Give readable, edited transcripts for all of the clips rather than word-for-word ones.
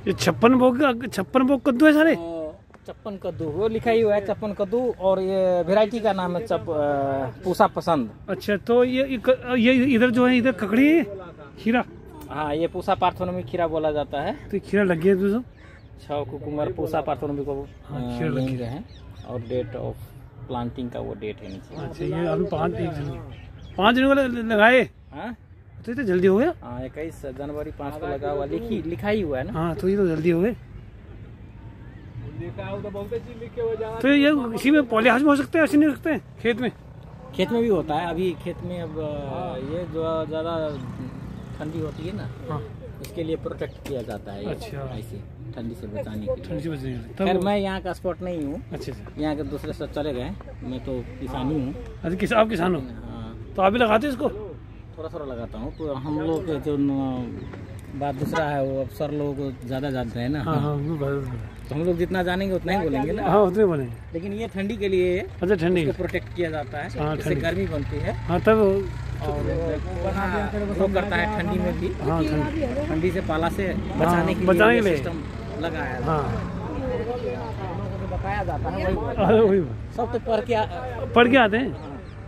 ये 56 भोग कद्दू है सारे। 56 कद्दू वो लिखा ही हुआ है, 56 कद्दू। और ये वैरायटी का नाम है पूसा पसंद। अच्छा, तो ये इधर जो है, इधर ककड़ी है, खीरा। हाँ, ये पूसा पार्थोनोमी खीरा बोला जाता है। तो खीरा लग गया तो छह कुकुमर पूसा पार्थोनोमी को खीरा लग गया है। और डेट ऑफ प्लांटिंग का वो डेट है नीचे। अच्छा, ये अभी 5 दिनों को लगाए। हाँ, तो इतना जल्दी हो गया। हाँ, 21 जनवरी 5 को लगा हुआ, लिखा ही हुआ है ना। हाँ, तो ये तो जल्दी हो गए। तो ये इसी में पॉली हाउस में हो सकते हैं, ऐसे नहीं हो सकते हैं खेत में? खेत में भी होता है। अभी खेत में अब ये जो ज़्यादा ठंडी होती है ना, हाँ, इसके लिए प्रोटेक्ट किया जाता है। अच्छा, ऐसे ठंडी से बचाने के लिए। ठंडी से बचने के लिए। खैर, मैं यहाँ का स्पॉट नहीं हूँ। अच्छा, यहाँ के दूसरे सब चले गए, मैं तो किसानी हूँ। अच्छा, आप किसान हो? हाँ, तो आप भी लगाते इसको? थोड़ा थोड़ा लगाता हूँ। तो हम लोग जो बात दूसरा है, वो अफसर लोग ज़्यादा जानते हैं ना। हाँ, हाँ, तो हम लोग जितना जानेंगे उतना ही बोलेंगे ना। हाँ, उतने बोलेंगे। लेकिन ये ठंडी के लिए, अच्छा, ठंडी को प्रोटेक्ट किया जाता है। हाँ, इससे गर्मी बनती है। हाँ, तब और वो करता है ठंडी में भी। हाँ, ठंडी से पाला से बचाने के लिए सिस्टम लगाया है। हाँ, बताया जाता है। वही सब तो पढ़ के आते हैं।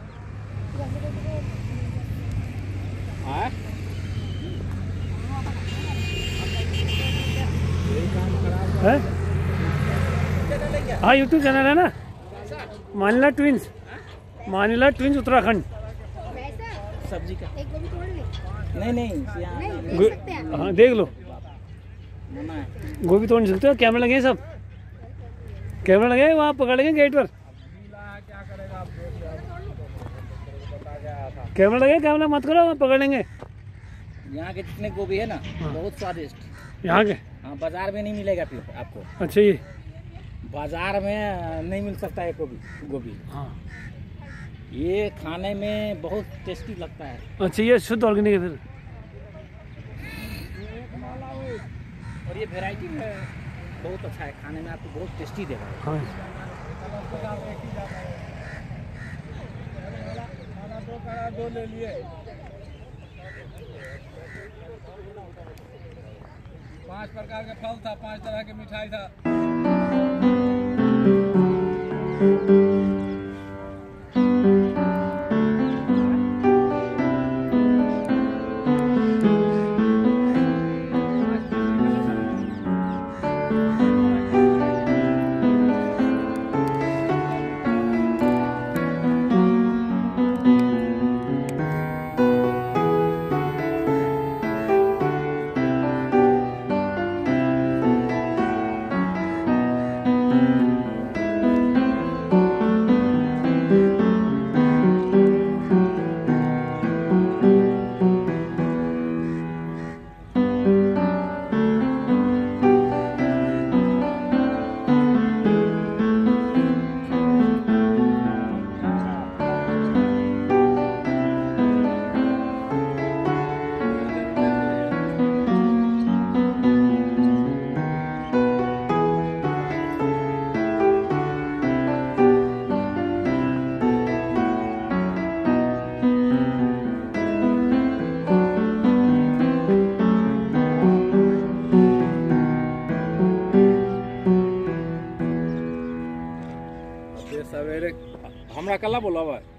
हाँ, यूट्यूब चैनल है ना, मानिला ट्विंस उत्तराखंड। सब्जी का नहीं हाँ, देख लो, गोभी तोड़ सकते हो। कैमरा लगे हैं, सब कैमरा लगे हैं, वहाँ पकड़ लेंगे गेट पर। कैमरा लगे, कैमरा मत करो, वहाँ पकड़ लेंगे। यहाँ के जितने गोभी है ना, बहुत स्वादिष्ट यहाँ के। हाँ, बाजार में नहीं मिलेगा फिर आपको। अच्छा, ये बाजार में नहीं मिल सकता है गोभी। हाँ, ये खाने में बहुत टेस्टी लगता है। अच्छा, ये शुद्ध ऑर्गेनिक है फिर। और ये वैरायटी में बहुत अच्छा है, खाने में आपको बहुत टेस्टी देगा। हाँ, दो ले लिए। 5 प्रकार के फल था, 5 तरह की मिठाई था। सवेरे हमरा कल्ला बोला